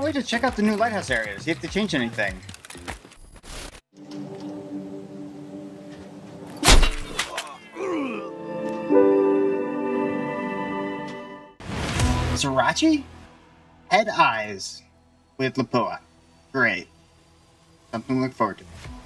wait to check out the new lighthouse areas. See if they change anything. Zriyachi? Head eyes with lapua. Great. Something to look forward to.